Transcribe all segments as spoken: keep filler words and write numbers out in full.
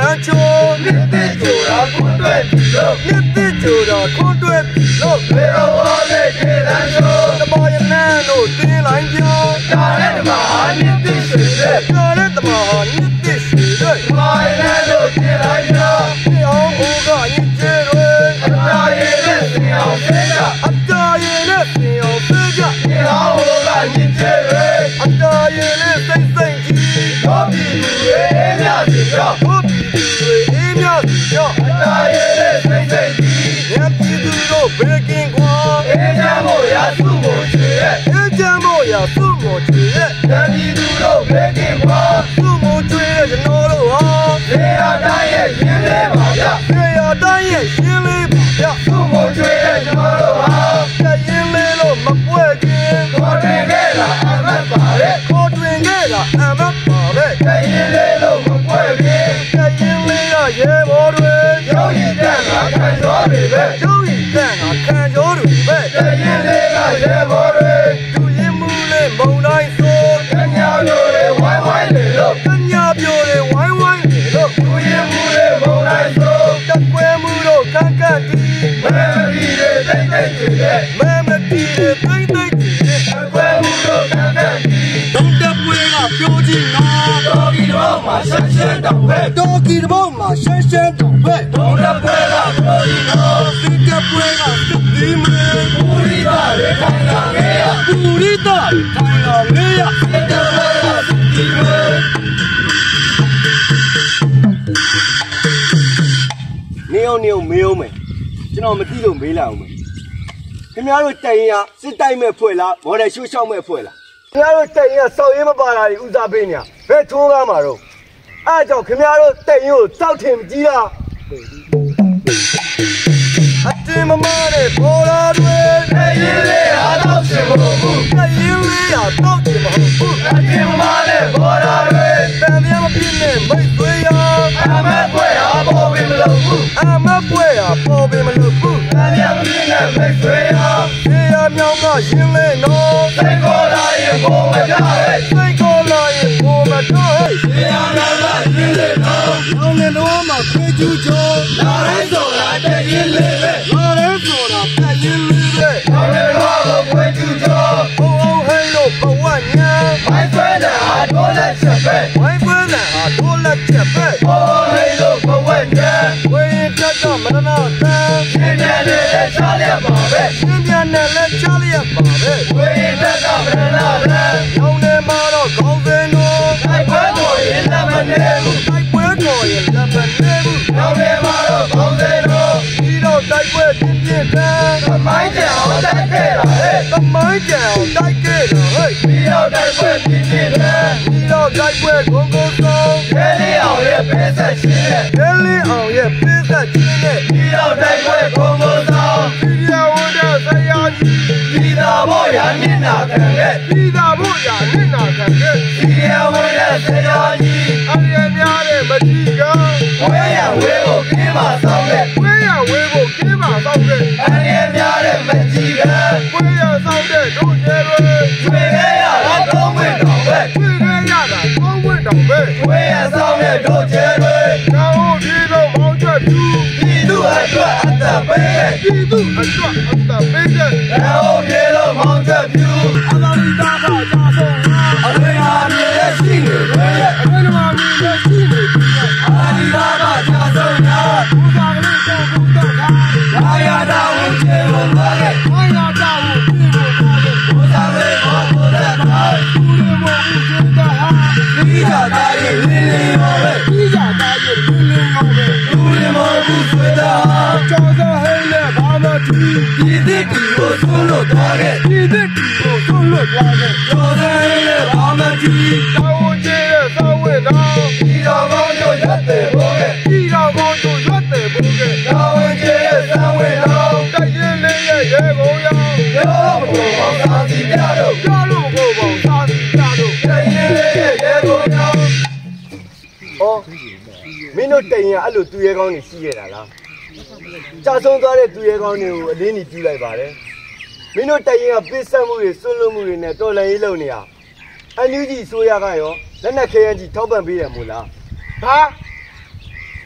南球，你的球啊，空对比喽，你的球啊，空对比喽，为了我的铁篮球，他妈也难喽，铁篮球，家人的妈，你的水水，家人的妈，你的水水，妈也难喽，铁篮球，你好不个你接对，大爷的心要飞着，大爷的心要飞着，你好不个你接对，大爷的心生气，我比你为了你要，我比你为了你要，大爷的心生气，年纪都别见光，一家莫呀数莫缺，一家莫呀数莫缺，年纪都别见光，数莫缺就闹了啊，谁呀大爷心里跑呀，谁呀大爷心里跑呀，数莫缺就闹了啊，这心里了没不见，我追给了俺们把嘞，我追给了俺们把嘞，这心里了没不见，这心里呀也不对，有一天啊看小对呗，有一天啊看小对呗，这心里呀也不对，有一幕嘞冇来说，人家表嘞歪歪嘞喽，人家表嘞歪歪嘞喽，有一幕嘞冇来说，这怪幕喽看看地，没没地嘞对对对嘞，没没地嘞对对对嘞，这怪幕喽看看地，懂得不呀表情啊，多给的宝马闪闪当飞，多给的宝马闪闪当飞，懂得不呀表情啊，谁个不呀是你们，不理大的太阳的呀，不理大的太阳的呀，谁个不呀是你们。你有你有没有没？ကျွန်တော်မသိလို့မေးလာအောင်မယ်ခင်ဗျားတို့တိုင်ရစစ်တိုက်မဲ့ဖွဲ့လားမော်ဒယ်ရှိုးရှောက်မဲ့ဖွဲ့လားခင်ဗျားတို့တိုင်ရစောက်ရင်းမပါတာတွေဦးစားပေးနေရဘယ်ထိုးကားမှာတော့အဲ့ကြောင့်ခင်ဗျားတို့တိုင်ရကိုစောက်ထင်မကြီးလားအတင်းမမနဲ့ပေါ်လာတွေတိုင်ရလေးဟာတော့ချင်မဟုတ်ဘူးတိုင်ရလေးဟာတော့ချင်မဟုတ်ဘူးအတင်းမမနဲ့ပေါ်လာတွေတန်မြမပြင်းနဲ့မိတ်သွေးရအမတ်ပွဲဟာပေါ်ပြီးမလို့ဘူးအမတ်ပွဲဟာပေါ်ပြီးမလို့ဘူးတန်မြမပြင်းနဲ့မိတ်သွေးရဒီရမြောင်ကရှင်းလဲနော်စိတ်ခေါ်လာရင်ကိုမကြဟဲ့စိတ်ခေါ်လာရင်ကိုမတော့ဟဲ့ဒီရမြောင်ကရှင်းလဲနော်လောင်းနေတော့မှခွေးကျူးကျော်လာတိုင်းဆိုတာတည်ရင်လေးပဲလာတိုင်းဆိုတာတည်ရင်လေးပဲလောင်းနေတော့မှခွေးကျူးကျော်ဘုံအောင်ဟဲ့လို့ဘဝညာဝိုင်းဆွဲတဲ့ဟာတော့လက်ချက်ပဲဝိုင်းဆွဲတဲ့ဟာတော့လက်ချက်ပဲဘုံအောင်ဟဲ့လို့ဘဝညာဝိုင်းတက်တော့မရနာတန်းရှင်းပြန်နဲ့လက်ချလျက်ပါပဲရှင်းပြန်နဲ့လက်ချလျက်ပါပဲဝိုင်းတက်တော့မရနာတန်းလောင်းနေမှာတော့ကောင်းစင်တော့တိုက်ပွဲပေါ်ရင်လက်မနေဘူးတိုက်ပွဲပေါ်ရင်လက်မနေဘူးလောင်းနေမှာတော့ကောင်းစင်တော့ဒီတော့တိုက်ပွဲပြင်းပြင်းတန်းသမိုင်းကြောင်တိုက်ခဲ့တာဟဲ့သမိုင်းကြောင်တိုက်ခဲ့တာဟဲ့ဒီတော့တိုက်ပွဲပြင်းပြင်းတန်းဒီတော့တိုက်ပွဲဂုံဂုံဆောင်ခဲလေးအောင်ရဲ့ပေးဆက်ချင်းနဲ့ခဲလေးအောင်ရဲ့ပေးဆက်ချင်းနဲ့ဒီတော့တိုက်ပွဲဂုံဂုံဆောင်ဒီရဝတ်တဲ့ဆရာကြီးဒီသာဖို့ရမျက်နာခံခဲ့ဒီသာဖို့ရမျက်နာခံခဲ့ဒီရဝတ်တဲ့ဆရာကြီးအရည်များတဲ့မကြီးကဝဲရဝဲကိုကင်းပါဆောင်တဲ့ဝဲရဝဲကိုကင်းပါဆောင်တဲ့အရည်များတဲ့မကြီးကဝဲရဆောင်တဲ့တို့ကျဲတွေကျွေခဲ့ရတာသုံးဝင့်တော်ပဲကျွေခဲ့ရတာသုံးဝင့်တော်ပဲဝဲရဆောင်တဲ့တို့ကျဲတွေကောင်းဒီတော့မောင်းချက်ပြူဒီသူအတွက်အသက်ပေးတဲ့ဒီသူအတွက်အသက်ပေးတဲ့ကောင်းဒီတော့မောင်းချက်ပြူအလောင်းသားကကြာဆုံးအဝေးဟာမြေရဲ့ရှိနေဝဲရဲ့အဝေးမှာမြေရဲ့ရှိနေအာဒီသားကကြာဆုံးညာဘုရားကလေးကိုဘုရားကရာယာတာဝင်ကျေလို့ပါလေရာယာတာဝင်ကျေလို့ပါလေဘုရားလေးကိုဘုရားကသူတွေမဟုတ်ဘူးကျေတာဟာဒီကြတာရဲ့လင်းလင်းရောပဲဒီကြတာရဲ့လင်းလင်းရောပဲသူတွေမဟုတ်ဘူးကျေတာဟာကြောက်တဲ့ဟဲ့လေဘာမတူဒီတဲ့ဒီကိုသွန်းလို့သွားခဲ့ဒီတဲ့ဒီကိုသွန်းလို့သွားခဲ့ကြောက်တဲ့ဟဲ့လေဘာမတူတောင်းကျေတဲ့သောဝဲတော်ဒီတော်ကောင်းတို့ရက်တယ်ဘိုးရဲ့ဒီတော်ကောင်းတို့ရက်တယ်ဘိုးရဲ့တောင်းကျေတဲ့သောဝဲတော်တိုက်ရင်လေးရဲ့ရေကုန်ရောရောဘုံပေါင်းသာစီပြတော့ကြောလို့ဘုံပေါင်းသာစီပြတော့တိုက်ရင်လေးရဲ့ရေကုန်ရောအော်မင်းတို့တိုင်ရအဲ့လိုသူရဲကောင်းနေရှိရတာလားကြာဆုံးသွားတဲ့သူရဲကောင်းတွေကိုအလင်းကြီးပြလိုက်ပါတယ်မင်းတို့တိုင်ရကပစ်ဆက်မှုတွေဆွလွတ်မှုတွေနဲ့တော်လှန်ရေးလုပ်နေရအန်ယူဂျီဆိုရကရောလက်နက်ခဲယမ်းကြီးထောက်ပံ့ပေးတယ်မို့လားဟာ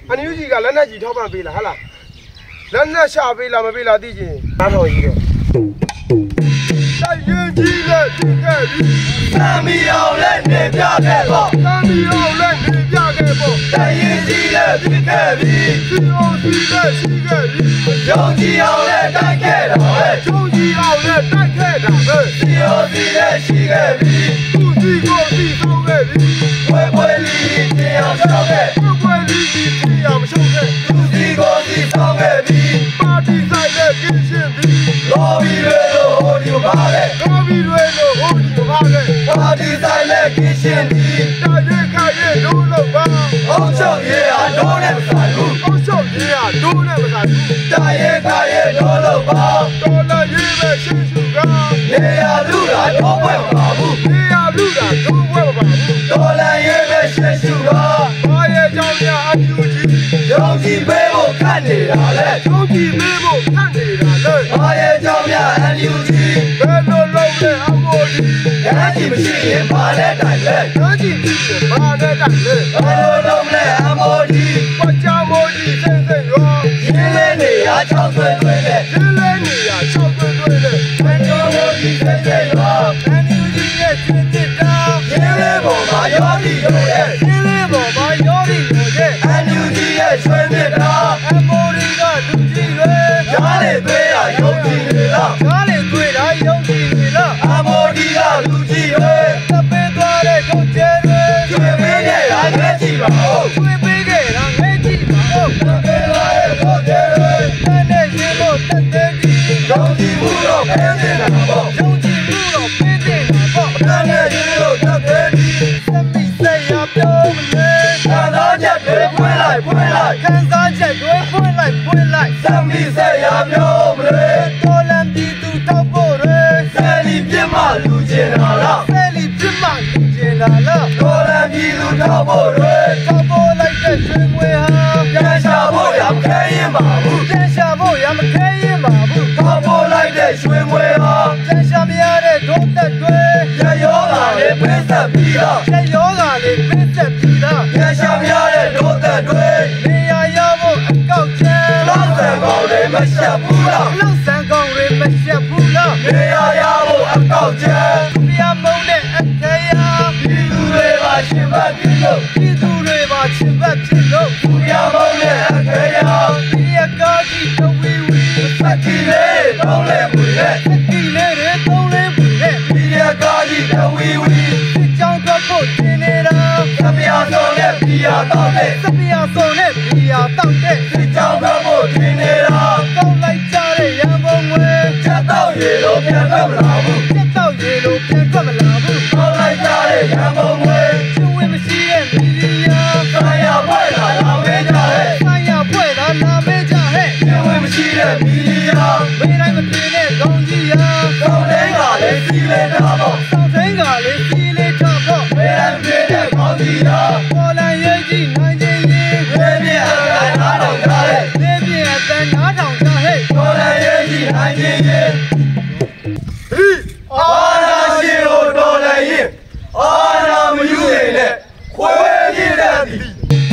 အန်ယူဂျီကလက်နဲ့ကြီးထောက်ပံ့ပေးလားဟာလားလက်နဲ့ရှာပေးလားမပေးလားသိချင်နားထောင်ကြီးတော့တိုက်ရင်ကြီးလက်ပြခဲ့ပြီသံမီအောင်လက်နေပြခဲ့ပေါ့သံမီအောင်လက်နေပြခဲ့ပေါ့တိုက်ရင်ကြီးလက်ပြခဲ့ပြီစီအောင်စီလက်ရှိခဲ့ပြီရုံကြီးအောင်လက်တိုက်ခဲ့တာပဲရုံကြီးအောင်လက်တိုက်ခဲ့တာပဲစီအောင်စီလက်ရှိခဲ့ပြီသူစီကိုစီဆောင်ခဲ့ပြီပွဲပွဲလေးတင်အောင်ရှောက်ခဲ့ပွဲပွဲလေးတင်အောင်ရှောက်ခဲ့သူစီကိုစီဆောင်ခဲ့ပြီပါတီဆိုင်လက်ကင်းရှင်းပြီလော်ဘီတွေလို့ဟိုဒီပါလေလော်ဘီတွေလို့ဟိုဒီပါလေပါတီဆိုင်လက်ကင်းရှင်းပြီတာရဲခါရဲဒိုးလို့ပါအောင်ချုပ်ရဲဟာဒိုးနဲ့မဆိုင်ဘူးအောင်ချုပ်ရဲဟာဒိုးနဲ့မဆိုင်ဘူးတာရဲခါရဲဒိုးလို့ပါတော်လာရဲပဲရှင်းစုကနေရလူတာဒိုးပွဲမပါဘူးနေရလူတာဒိုးပွဲမပါဘူးတော်လာရဲပဲရှင်းစုကဘာရဲ့ကြောင့်များအပြူကြီးရုံးကြီးပဲဖို့ခတ်နေတာလေရုံးကြီးပဲဖို့ခတ်နေတာလေဘာရဲ့ကြောင့်များအပြူကြီးဘယ်လိုလုပ်လဲအမိုးကြီးရမ်းကြီးမရှိရင်ဘာလဲတိုင်လဲရမ်းကြီးမရှိရင်ဘာလဲတိုင်လဲဘယ်လိုလုပ်လဲအမိုးကြီးပတ်ချမိုးကြီးစိမ့်စိမ့်ရောရင်းလဲနေရချောက်သွဲသွဲနဲ့ရင်းလဲနေရချောက်သွဲသွဲနဲ့ဘယ်လိုမိုးကြီးစိမ့်စိမ့်ရောအန်ယူကြီးရဲ့စင်စစ်တာရင်းလဲပေါ်မှာရောဒီလိုရဲ့ရင်းလဲပေါ်မှာရောဒီလိုရဲ့အန်ယူကြီးရဲ့ဆွေးမြစ်တာအမိုးကြီးကလူကြီးတွေရားလေသွေးရယုံကြည်နေလားရားလေသွေးတာယုံကြည်နေလားအမိုးကြီးကလူကြီးတွေသပင်းသွားတဲ့ဒုကျဲတွေကျွေးပေးခဲ့တာငဲကြည့်ပါဦးကျွေးပေးခဲ့တာငဲကြည့်ပါဦးသပင်းသွားတဲ့ဒုကျဲတွေတဲ့တဲ့ရှင်လို့တက်တဲ့ကြီးယုံကြည်မှုတော့ဖင်းနေတာပေါ့ယုံကြည်မှုတော့ဖင်းနေတာပေါ့တဲ့တဲ့ရှင်လို့တက်တဲ့ကြီးသမီးစိတ်ရပြောမလဲခံစားချက်တွေဖွင့်လိုက်ဖွင့်လိုက်ခံစားချက်တွေဖွင့်လိုက်ဖွင့်လိုက်သမီးစိတ်ရပြောမလဲတော်လန်ပြည်သူတောက်ဖို့တွေဆယ်လီပြစ်မှလူကျင်တာလားဆယ်လီပြစ်မှလူကျင်တာလားတော်လန်ပြည်သူတောက်ဖို့တွေတောက်ဖို့လိုက်တဲ့ကျွေးမွေဟာပြန်ရှာဖို့ရမခဲရင်ပါဘူးပြန်ရှာဖို့ရမခဲရင်ပါဘူးတောက်ဖို့လိုက်တဲ့ကျွေးမွေဟာပြန်ရှာမရတဲ့ဒုတ်သက်တွေရရောဂါလေးပြည့်စက်ပြီးတော့ရရောဂါလေးပြည့်စက်ပြီးတော့ပြန်ရှာမရတဲ့ဒုတ်သက်တွေနေရာရဖို့အကောက်ချမ်းလောက်ဆန်ကောင်းတွေမရှက်ဘူးလားလောက်ဆန်ကောင်းတွေမရှက်ဘူးလားနေရာရဖို့အကောက်ချမ်းပြမုံတဲ့အခရာပြည်သူတွေပါရှင်ဘတ်ဖြစ်လို့ပြည်သူတွေပါရှင်ဘတ်ဖြစ်လို့ပြမုံတဲ့အခရာဒီအကားကြီးတဝီဝီစက်ကြီးလေးတောင်းလဲပူရဲ့စက်ကြီးလေးတွေတောင်းလဲပူရဲ့ဒီအကားကြီးတဝီဝီစစ်ကြောင်းတော့ဖို့တင်နေတာသပြာစောနဲ့ပြည်ရတော့တဲ့သပြာစောနဲ့ပြည်ရတော့တဲ့စစ်ကြောင်းတော့ဖို့တင်နေတာကောင်းလိုက်ကြတဲ့ရန်ကုန်ဝဲချက်တော့ရေလို့ပြန်ထွက်မလာဘူးချက်တော့ရေလို့ပြန်ထွက်မလာဘူးကောင်းလိုက်ကြတဲ့ရန်ကုန်ဝဲကျွေးမရှိတဲ့မီဒီယာဆိုင်ရပွဲလာလာမေးကြဟဲ့ဆိုင်ရပွဲလာလာမေးကြဟဲ့ကျွေးမရှိတဲ့မီဒီယာမေးတိုင်းမပြင်းတဲ့ကောင်းကြီးရာကောင်းတိုင်းကလည်းစီးလေးထားပေါ့ကောင်းတိုင်းကလည်းစီးလေးထားပေါ့မေးတိုင်းမပြင်းတဲ့ကောင်းကြီးရာပေါ်လာရဲ့ကြီးနိုင်ခြင်းရင်လေးပြအတန်နားထောင်ကြဟဲ့လေးပြအတန်နားထောင်ကြဟဲ့ပေါ်လာရဲ့ကြီးနိုင်ခြင်းရင်ဟိအာနာရှင်ကိုတော်လည်းရင်အာနာမယူရင်လည်းခွဲပြည့်တဲ့သည်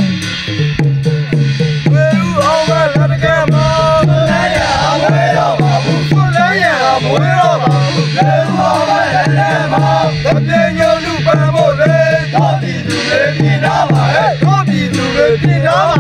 ဝေဦးအောင်ကလက်တကယ်မှာလည်းရအောင်ဝဲတော့ပါဘူးကိုလည်းရအောင်ဝဲတော့ပါဘူးဝေဦးအောင်ကလက်တကယ်မှာလက်ပြညုံလူပန်းဖို့လေတော့ပြည်သူတွေပြည်သားပါဟဲ့တော့ပြည်သူတွေပြည်သား